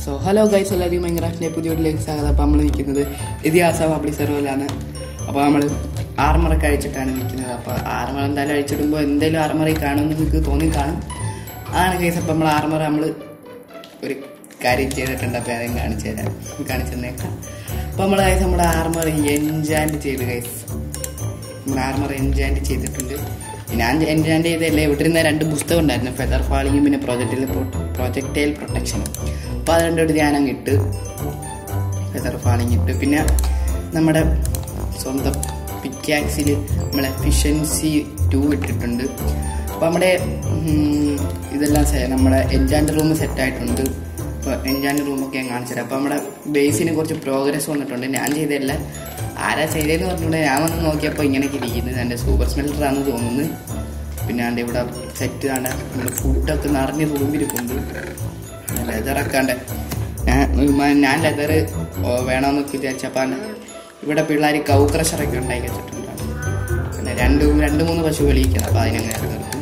So hello guys, എല്ലാവരും മൈൻക്രാഫ്റ്റിൻ്റെ പുതിയ വീട്ടിലേക്ക് സ്വാഗതം. അപ്പോൾ നമ്മൾ നിൽക്കുന്നത് ഇതിഹാസ പബ്ലിക് സെർവറിലാണ്. അപ്പോൾ നമ്മൾ ആർമറൊക്കെ അഴിച്ചിട്ടാണ് നിൽക്കുന്നത്. അപ്പോൾ ആർമർ എന്തായാലും അഴിച്ചിടുമ്പോൾ എന്തായാലും ആർമറിൽ കാണുമെന്ന് നിങ്ങൾക്ക് തോന്നിക്കാണും. അതാണ് ഗൈസ്. അപ്പോൾ നമ്മൾ ഒരു കാര്യം ചെയ്തിട്ടുണ്ട്. അപ്പോൾ അതെയും കാണിച്ചു തന്നേക്കാം. അപ്പോൾ നമ്മൾ ഗൈസ് നമ്മുടെ ആർമർ എൻചാൻറ്റ് ചെയ്ത് ഗൈസ് നമ്മുടെ ആർമർ എൻചാൻറ്റ് ചെയ്തിട്ടുണ്ട്. ഞാൻ എൻചാൻറ്റ് ചെയ്തല്ലേ, ഇവിടെ ഇരുന്ന 2 പുസ്തകം ഉണ്ടായിരുന്നു, ഫെദർ ഫാളിങ്ങും പിന്നെ പ്രൊജക്റ്റൈൽ പ്രൊട്ടക്ഷനും. അപ്പോൾ അത് രണ്ടും ഞാനങ്ങ് ഇട്ട് ഫെദർ ഫാളിങ് ഇട്ട്, പിന്നെ നമ്മുടെ സ്വന്തം പിക്കാക്സിൽ നമ്മൾ എഫിഷ്യൻസി 2 ഇട്ടിട്ടുണ്ട്. അപ്പോൾ നമ്മുടെ ഇതെല്ലാം നമ്മുടെ എൻചാൻറ്റ് റൂം സെറ്റായിട്ടുണ്ട്. അപ്പോൾ എൻചാൻറ്റ് റൂമൊക്കെ ഞാൻ കാണിച്ചു തരാം. അപ്പോൾ നമ്മുടെ ബേസിന് കുറച്ച് പ്രോഗ്രസ് വന്നിട്ടുണ്ട്. ഞാൻ ചെയ്തതല്ല, ആരാ ചെയ്തതെന്ന് പറഞ്ഞുകൊണ്ട് ഞാൻ വന്ന് നോക്കിയപ്പോൾ ഇങ്ങനെയൊക്കെ ഇരിക്കുന്നത് എൻ്റെ സൂപ്പർ സ്മെല്ലറാണെന്ന് തോന്നുന്നു. പിന്നെ ആണ്ട് ഇവിടെ സെറ്റ് ആണ്, നമ്മൾ ഫുഡൊക്കെ നിറഞ്ഞ് തുളുമ്പിരിക്കുന്നുണ്ട്. ലെതറൊക്കെ ഞാൻ ലെതർ വേണമെന്നൊക്കെ വിചാരിച്ചപ്പോൾ ഇവിടെ പിള്ളേർ കൗ ക്രഷറൊക്കെ ഉണ്ടാക്കി വെച്ചിട്ടുണ്ട്. പിന്നെ 2-3 പശു കളിക്കണം. അപ്പോൾ അതിനങ്ങനെ തീർക്കും,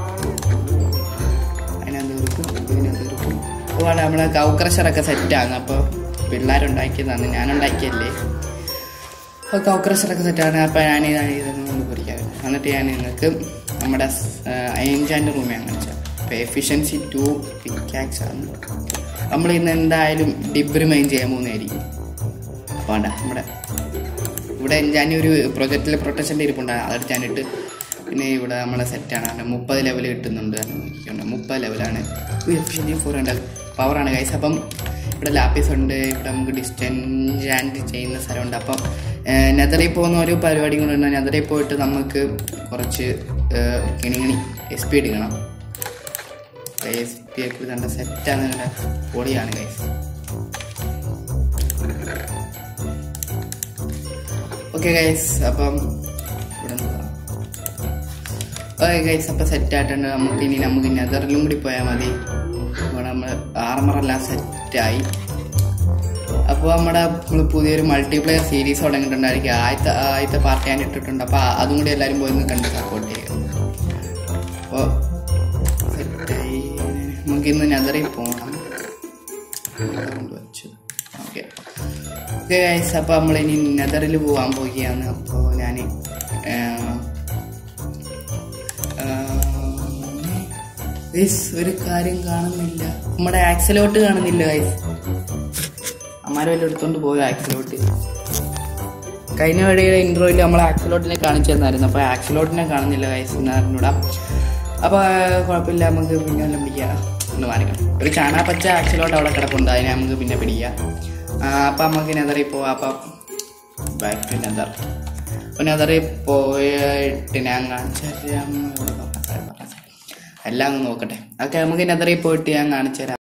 അപ്പോൾ നമ്മളെ കൗ ക്രഷറൊക്കെ സെറ്റാണ്. അപ്പോൾ പിള്ളേരുണ്ടാക്കിയതാണ്, ഞാനുണ്ടാക്കിയല്ലേ. അപ്പോൾ കൗ ക്രഷറൊക്കെ സെറ്റാണ്. അപ്പോൾ ഇതൊന്നും പൊരിക്കാൻ. എന്നിട്ട് ഞാൻ നിങ്ങൾക്ക് നമ്മുടെ എൻചാൻറ്റ് റൂമിൽ കാണിച്ചാൽ. അപ്പോൾ എഫിഷ്യൻസി 2 പിക്കാക്സ് ആണ്. നമ്മൾ ഇന്ന് എന്തായാലും ഡിബ്രി മൈൻ ചെയ്യാൻ പോകുന്നതായിരിക്കും. വേണ്ട, ഇവിടെ എൻചാൻറ്റ് ഒരു പ്രൊജക്റ്റിൽ പ്രൊട്ടക്ഷൻ്റെ ഇരിപ്പുണ്ടാണ്, അതെടുത്ത് ഞാനിട്ട്. പിന്നെ ഇവിടെ നമ്മളെ സെറ്റാണ്, 30 ലെവൽ കിട്ടുന്നുണ്ട്. 30 ലെവലാണ്. എഫിഷ്യൻസി 400 പവറാണ് ഗൈസ്. അപ്പം ഇവിടെ ലാപ്പീസ് ഉണ്ട്, ഇവിടെ നമുക്ക് ഡിസ്റ്റൻറ്റ് ചെയ്യുന്ന സ്ഥലമുണ്ട്. അപ്പം നെതറിൽ പോകുന്ന ഒരു പരിപാടി കൊണ്ടുണ്ട്. നെതറിൽ പോയിട്ട് നമുക്ക് കുറച്ച് കിണിങ്ങിണി SP എടുക്കണം. SP ഒക്കെ കണ്ട സെറ്റാണ്, പൊളിയാണ് ഗൈസ്. ഓക്കെ ഗൈസ്, അപ്പം ഇവിടെ ഓക്കെ ഗൈസ്, അപ്പം സെറ്റായിട്ടുണ്ട്. നമുക്ക് നെതറിലും കൂടി പോയാൽ മതി. ഇവിടെ നമ്മൾ ആർമറെല്ലാം സെറ്റായി. അപ്പോൾ നമ്മൾ പുതിയൊരു മൾട്ടിപ്ലെയർ സീരീസ് തുടങ്ങിയിട്ടുണ്ടായിരിക്കും. ആദ്യത്തെ പാർട്ടി ഞാൻ ഇട്ടിട്ടുണ്ട്. അപ്പോൾ അതും കൂടി എല്ലാവരും പോയി കണ്ട് സപ്പോർട്ട് ചെയ്യുക. അപ്പോൾ സെറ്റായി. നമുക്കിന്ന് നെതറിൽ പോകണം. ഓക്കെ ഗൈസ്, അപ്പോൾ നമ്മളിനി നെതറിൽ പോകാൻ പോവുകയാണ്. അപ്പോൾ ഞാൻ ഗൈസ് ഒരു കാര്യം കാണുന്നില്ല, നമ്മുടെ ആക്സലോട്ട് കാണുന്നില്ല ഗൈസ്. അമ്മാരും എല്ലാം എടുത്തോണ്ട് പോയ ആക്സലോട്ട്. കഴിഞ്ഞ വഴിയുടെ ഇൻട്രോയിൽ നമ്മൾ ആക്സലോട്ടിനെ കാണിച്ചു തന്നായിരുന്നു. അപ്പോൾ ആക്സലോട്ടിനെ കാണുന്നില്ല ഗൈസ് എന്നറിഞ്ഞൂടാ. അപ്പോൾ കുഴപ്പമില്ല, നമുക്ക് പിന്നെ എല്ലാം പിടിക്കാം. ഒന്ന് മാറിക്കണം. ഒരു ചാണാപ്പച്ച ആക്സലോട്ട് അവിടെ കിടപ്പുണ്ട്, അതിനെ നമുക്ക് പിന്നെ പിടിക്കാം. അപ്പം നമുക്ക് നെതറിൽ പോവാം. അപ്പം ബാക്ക് ടു നെതർ. അപ്പോൾ നെതറിൽ പോയിട്ട് ഞാൻ കാണിച്ചു തരാം. എല്ലാം ഒന്ന് നോക്കട്ടെ. ഓക്കെ, നമുക്ക് നെതറിൽ പോയിട്ട് ഞാൻ കാണിച്ചു തരാം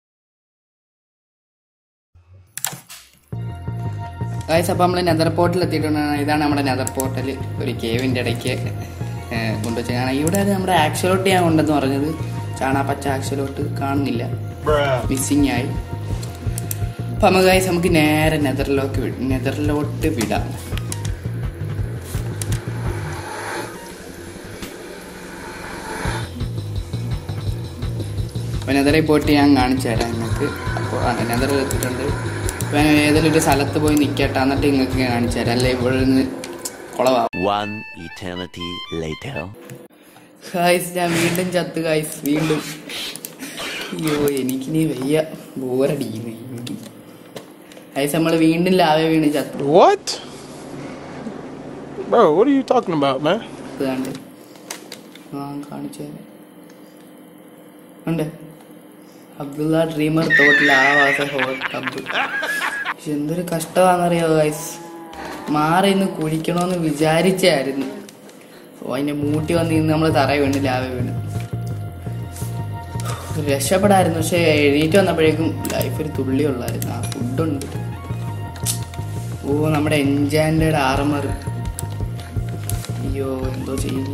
ഗൈസ്. അപ്പോൾ നമ്മൾ നെതർ പോർട്ടൽ എത്തിയിട്ടുണ്ട്. ഇതാണ് നമ്മുടെ നെതർ പോർട്ടൽ. ഒരു കേവിൻ്റെ ഇടയ്ക്ക് കൊണ്ടുവച്ച് കാണാം. ഇവിടെ നമ്മുടെ ആക്സലോട്ട് ഞാൻ കൊണ്ടെന്ന് പറഞ്ഞത്, ചാണാപ്പച്ച ആക്സലോട്ട് കാണുന്നില്ല, മിസ്സിങ് ആയി. അപ്പം നമുക്ക് ഗൈസ് നമുക്ക് നേരെ നെതറിലോട്ട് വിടാം. അപ്പോൾ നെതറിൽ പോയിട്ട് ഞാൻ കാണിച്ചു തരാം നിങ്ങൾക്ക്. അപ്പോൾ നെതറിൽ എത്തിയിട്ടുണ്ട്. അപ്പോൾ ഞാൻ ഏതെങ്കിലും ഒരു സ്ഥലത്ത് പോയി നിൽക്കട്ടെ, എന്നിട്ട് നിങ്ങൾക്ക് കാണിച്ചു തരാം. അല്ലേ ഇവിടെ നിന്ന് കുളവാകും. ഗൈസ് ഞാൻ വീണ്ടും ചത്ത് ഗൈസ്, വീണ്ടും. അയ്യോ എനിക്കിനി വയ്യ, ബോറടിക്കുന്നു എനിക്ക് ഗൈസ്. നമ്മൾ വീണ്ടും ലാവേ വീണ് ചത്ത്. കാണിച്ചു തരാം. ഉണ്ട് Abdullah dreamer thought lava's hot Abdul. എന്തൊരു കഷ്ടമാണെന്നറിയോ ഗൈസ്. മാറി ഇന്ന് കുഴിക്കണമെന്ന് വിചാരിച്ചായിരുന്നു. അതിൻ്റെ മൂട്ടി വന്ന് ഇന്ന് നമ്മൾ തറയിൽ വീണ് ലാവ വീണ്. രക്ഷപ്പെടായിരുന്നു, പക്ഷെ എഴുതിയിട്ട് വന്നപ്പോഴേക്കും ലൈഫ് ഒരു തുള്ളി ഉള്ളായിരുന്നു. ആ ഫുഡുണ്ട്. ഓ നമ്മുടെ എൻചാൻറ്റഡ് ആർമർ. അയ്യോ എന്തോ ചെയ്യുന്നു.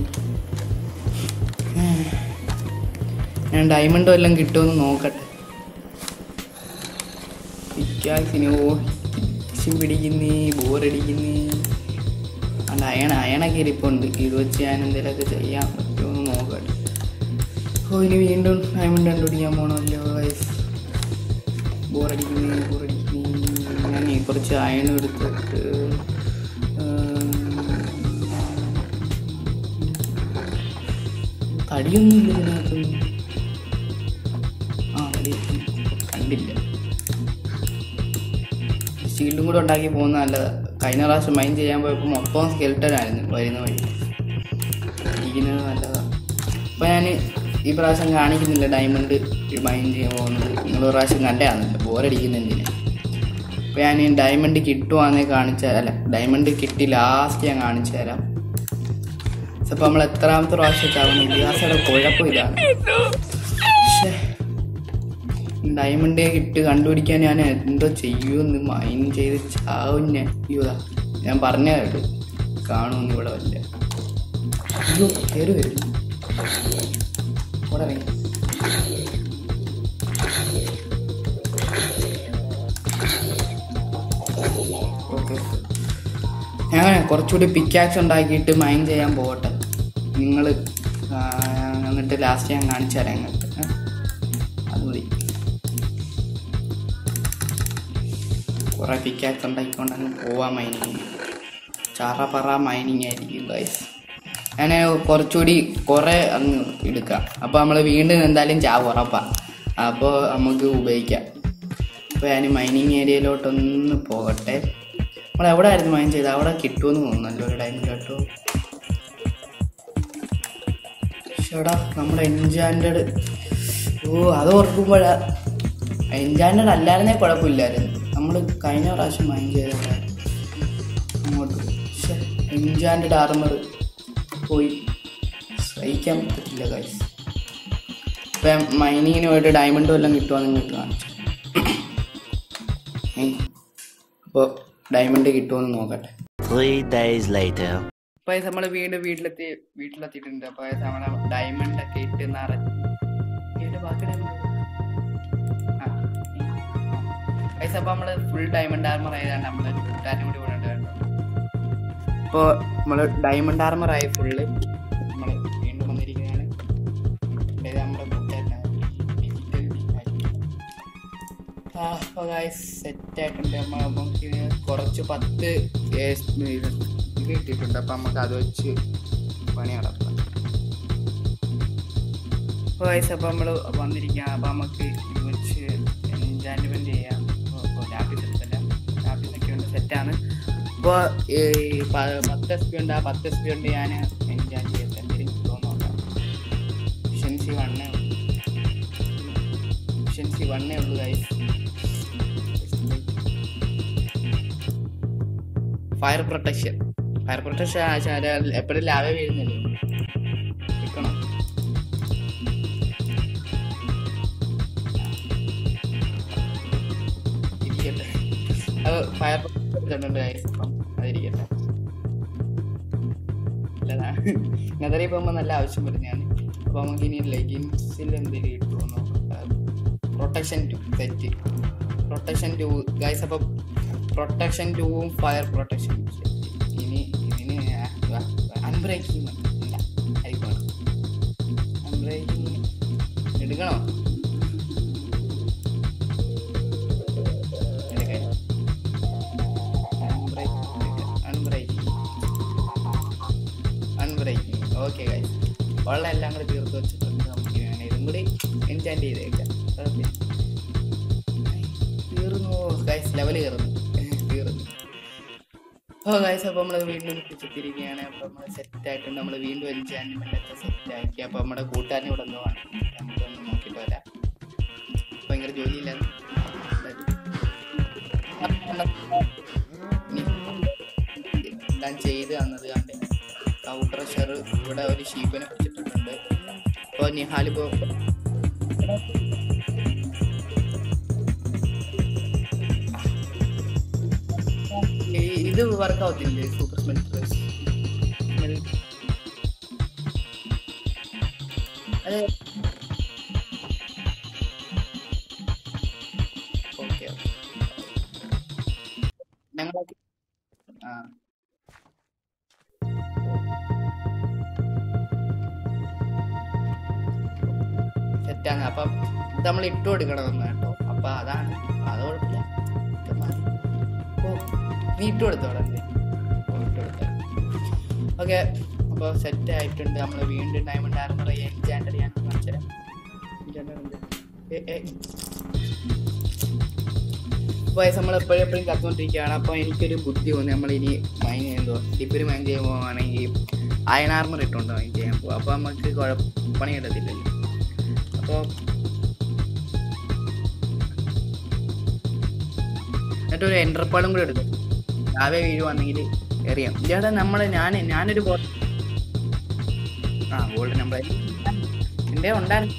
ഞാൻ ഡയമണ്ടും എല്ലാം കിട്ടുമെന്ന് നോക്കട്ടെ. പിക്കാക്സിനോ പിടിക്കുന്നേ, ബോറടിക്കുന്നേ. അല്ല അയണൊക്കെ ഇരിപ്പുണ്ട്. ഇത് വെച്ച് ഞാൻ എന്തെങ്കിലുമൊക്കെ ചെയ്യാൻ പറ്റുമെന്ന് നോക്കട്ടെ. ഓ ഇനി വീണ്ടും ഡയമണ്ട് കണ്ടുപിടിക്കാൻ പോകണമല്ലോ ഗൈസ്. ബോറടിക്കുന്നു. ഞാൻ കുറച്ച് അയൺ എടുത്തിട്ട് തടിയൊന്നുമില്ല ഇതിനകത്ത്. കണ്ടില്ല. ഷീൽഡും കൂടെ ഉണ്ടാക്കി പോകുന്ന നല്ലത്. കഴിഞ്ഞ പ്രാവശ്യം മൈൻ ചെയ്യാൻ പോയപ്പോൾ മൊത്തം സ്കെൽട്ടനായിരുന്നു വരുന്ന വഴി. ഇരിക്കുന്നത് നല്ലതാണ്. അപ്പോൾ ഞാൻ ഈ പ്രാവശ്യം കാണിക്കുന്നില്ല ഡയമണ്ട് മൈൻ ചെയ്യാൻ പോകുന്നത്. നിങ്ങൾ ഒരു പ്രാവശ്യം കണ്ടായിരുന്നില്ല, ബോറടിക്കുന്ന എന്തിനാ. അപ്പോൾ ഞാൻ ഡയമണ്ട് കിട്ടുവാന്നേ ഡയമണ്ട് കിട്ടി ലാസ്റ്റ് ഞാൻ കാണിച്ചു തരാം. അപ്പോൾ നമ്മൾ എത്രാമത്തെ പ്രാവശ്യം ചാവുന്ന ഇതിഹാസയുടെ കുഴപ്പമില്ലാണ്. പക്ഷേ ഡയമണ്ട് കിട്ട് കണ്ടുപിടിക്കാൻ ഞാൻ എന്തോ ചെയ്യുമെന്ന് മൈൻ ചെയ്ത് ചാവും ഞാൻ. ഞാൻ പറഞ്ഞ കേട്ടു കാണുമെന്ന് ഇവിടെ വല്ല. അയ്യോ കയറി വരും. ഇവിടെ ഓക്കെ. ഞാൻ കുറച്ചുകൂടി പിക്കാക്സ് ഉണ്ടാക്കിയിട്ട് മൈൻ ചെയ്യാൻ പോകട്ടെ. നിങ്ങൾ എന്നിട്ട് ലാസ്റ്റ് ഞാൻ കാണിച്ചു തരാം നിങ്ങൾക്ക്. അത് മതി. കുറേ പിക്കാക്സ് ഉണ്ടാക്കിക്കൊണ്ട് അങ്ങ് പോവാൻ മൈനിങ്. ചറപറ മൈനിങ് ആയിരിക്കും ഗൈസ്. ഞാൻ കുറച്ചുകൂടി കുറേ അങ്ങ് എടുക്കാം. അപ്പോൾ നമ്മൾ വീണ്ടും എന്തായാലും ചാവ് ഉറപ്പാണ്. അപ്പോൾ നമുക്ക് ഉപയോഗിക്കാം. അപ്പോൾ ഞാൻ മൈനിങ് ഏരിയയിലോട്ടൊന്ന് പോകട്ടെ. നമ്മൾ എവിടെ ആയിരുന്നു മൈൻ ചെയ്ത്? അവിടെ കിട്ടുമെന്ന് തോന്നുന്നല്ലോ ഒരു ഡയമണ്ട് കേട്ടോ. ചേടാ നമ്മുടെ എൻചാൻറ്റഡ്. അത് ഓർക്കുമ്പോഴാണ്. എൻചാൻറ്റഡ് അല്ലായിരുന്നേ കുഴപ്പമില്ലായിരുന്നു. നമ്മൾ കഴിഞ്ഞ പ്രാവശ്യം മൈൻ ചെയ്ത അങ്ങോട്ട്. പക്ഷേ എൻചാൻറ്റഡ് ആർമർ പോയി സഹിക്കാൻ പറ്റില്ല ഗൈസ്. ഇപ്പം മൈനിങ്ങിന് പോയിട്ട് ഡയമണ്ട് വല്ലതും കിട്ടുവാന്ന് നിങ്ങൾക്ക് കാണിച്ചു. അപ്പോൾ ഡയമണ്ട് കിട്ടുമെന്ന് നോക്കട്ടെ. 3 days later. അപ്പോൾ നമ്മൾ വീണ്ടും വീട്ടിലെത്തിയിട്ടുണ്ട്. അപ്പോൾ നമ്മളെ ഡയമണ്ട് ഒക്കെ ഇട്ട് നിറഞ്ഞ് ബാക്കി ഡയമണ്ട്. അപ്പോൾ നമ്മൾ ഫുൾ ഡയമണ്ട് ആർമർ ആയതാണ്. നമ്മൾ കൂട്ടുകാരനും കൂടി കൊണ്ടുണ്ട്. അപ്പോൾ നമ്മൾ ഡയമണ്ട് ആർമർ ആയി ഫുള്ള്. നമ്മൾ വീണ്ടും വന്നിരിക്കുകയാണ്. നമ്മുടെ കൂട്ടുകാരനാണ്. അപ്പോൾ ഗൈസ് സെറ്റായിട്ടുണ്ട്. നമുക്ക് കുറച്ച് 10 ഇത് കിട്ടിയിട്ടുണ്ട്. അപ്പം നമുക്ക് അത് വെച്ച് പണി നടത്താം. അപ്പോൾ ഗൈസ് അപ്പോൾ നമ്മൾ വന്നിരിക്കുകയാണ്. അപ്പോൾ നമുക്ക് ഇത് വെച്ച് എൻചാൻറ്റ്മെൻറ്റ് ചെയ്യാം. അപ്പോൾ ലാപ്പിസൊക്കെ ഉണ്ട്, സെറ്റാണ്. അപ്പോൾ 10 SP ഉണ്ട്. ആ 10 SP കൊണ്ട് ഞാൻ എൻചാൻറ്റ് ചെയ്യട്ടെ. എന്തെങ്കിലും കിട്ടുമോ നോക്കാം. എഫിഷ്യൻസി 1 ഉള്ളൂ ഗൈസ്. ഫയർ പ്രൊട്ടക്ഷൻ എപ്പോഴും ലാവേ വീഴുന്നില്ലേ, കിട്ടണം. ഇരിക്കട്ടെ. അത് ഫയർ പ്രൊട്ടക്ഷൻ ഗൈസ്. അപ്പം അതിരിക്കട്ടെ. നെതറി പോകുമ്പോൾ നല്ല ആവശ്യം വരുന്നതാണ്. അപ്പോൾ നമുക്ക് ഇനി ലെഗിൻസിൽ എന്തെങ്കിലും കിട്ടുമോ നോക്കാം. Protection 2 set. Protection 2 guys. അപ്പോൾ പ്രൊട്ടക്ഷൻ 2ഉം ഫയർ പ്രൊട്ടക്ഷൻ സെറ്റ്. ഇനി ഇതിന് അൺബ്രേക്കിംഗ് ഇല്ല, ആയിക്കോണം. അൺബ്രേക്കിംഗ് എടുക്കണോ? Unbreaking okay guys. വെള്ളം എല്ലാം കൂടി തീർത്ത് വെച്ചിട്ടുണ്ട്. നമുക്ക് വേണം ഇതും കൂടി എൻചാൻറ്റ് ചെയ്തേക്കാം. തീർന്നു ഗൈസ്. ലെവൽ തീർന്നു. അപ്പോൾ ഗൈസ് അപ്പോൾ നമ്മൾ വീണ്ടും ചുറ്റിരിക്കുകയാണ്. അപ്പോൾ നമ്മൾ സെറ്റായിട്ടുണ്ട്. നമ്മൾ വീണ്ടും എൻചാൻറ്റ്മെൻ്റ് ഒക്കെ സെറ്റാക്കി. അപ്പോൾ നമ്മുടെ കൂട്ടുകാരനെ ഇവിടെ എന്തോ ആണ്. നമുക്കൊന്ന് നോക്കിയിട്ട് വരാം. ഭയങ്കര ജോലിയില്ലാതെ എല്ലാം ചെയ്ത് തന്നത് കണ്ട്. കൗട്രഷർ ഇവിടെ ഒരു ഷീപ്പിനെ വെച്ചിട്ടുണ്ട്. അപ്പോൾ നിഹാലിപ്പോൾ ഇത് വർക്കാവത്തില്ലേ? സൂപ്പർ സ്മെൽറ്റർ അതെ. ഓക്കെ ഞങ്ങൾ സെറ്റാണ്. അപ്പം ഇത് നമ്മൾ ഇട്ട് കൊടുക്കണമെന്ന് കേട്ടോ. അപ്പം അതാണ് അത് നീ ഇട്ട് കൊടുത്തോളെ ഇട്ട് കൊടുത്തോ. ഓക്കെ, അപ്പോൾ സെറ്റ് ആയിട്ടുണ്ട്. നമ്മൾ വീണ്ടും ഡയമണ്ട് ആർമർ എൻചാൻറ്റഡ് ഞാൻ കാണിച്ചുതരാം. വയസ്സ് നമ്മൾ എപ്പോഴും കത്തുകൊണ്ടിരിക്കുകയാണ്. അപ്പോൾ എനിക്കൊരു ബുദ്ധി തോന്നി, നമ്മളിനി മൈൻ ചെയ്യുമ്പോൾ ഡിപ്പിന് മൈൻ ചെയ്യാൻ പോകുകയാണെങ്കിൽ അയൺ ആർമർ ഇട്ടുകൊണ്ട് മൈൻ ചെയ്യാൻ പോകും. അപ്പോൾ നമുക്ക് പണി കിട്ടത്തില്ലല്ലോ. അപ്പോൾ എന്നിട്ടൊരു എൻ്റർപ്പാളും കൂടെ എടുക്കും. രാവിലെ വീഴുവാണെങ്കിൽ എറിയാം. ഇല്ലാതെ ഞാനൊരു ഗോൾഡ് നമ്പർ എൻ്റെ ഉണ്ടായിരുന്നു.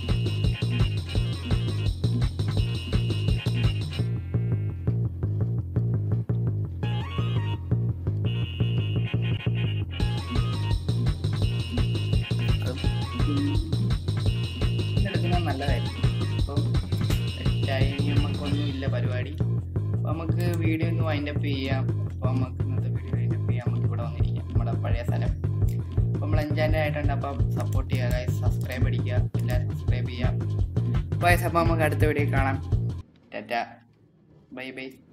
നല്ലതായിരിക്കും. അപ്പം നമുക്കൊന്നും ഇല്ല പരിപാടി. അപ്പോൾ നമുക്ക് വീഡിയോ ഒന്ന് വൈൻഡപ്പ് ചെയ്യാം. അപ്പോൾ നമുക്ക് ഇന്നത്തെ വീഡിയോ വൈൻഡപ്പ് ചെയ്യാം. നമുക്ക് ഇവിടെ വന്നിരിക്കാം, നമ്മുടെ പഴയ സ്ഥലം. അപ്പോൾ നമ്മൾ എൻജോയ് ആയിട്ടുണ്ട്. അപ്പം സപ്പോർട്ട് ചെയ്യുക ഗൈസ്, സബ്സ്ക്രൈബ് അടിക്കുക, എല്ലാവരും സബ്സ്ക്രൈബ് ചെയ്യുക. അപ്പോൾ നമുക്ക് അടുത്ത വീഡിയോ കാണാം. Tata, bye by.